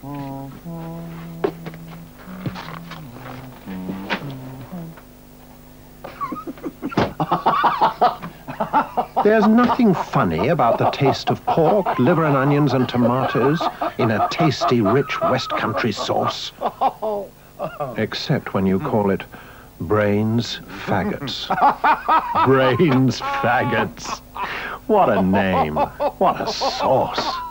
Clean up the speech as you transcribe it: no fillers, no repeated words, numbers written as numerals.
There's nothing funny about the taste of pork, liver and onions and tomatoes in a tasty, rich West Country sauce. Except when you call it Brains Faggots. Brains Faggots. What a name. What a sauce.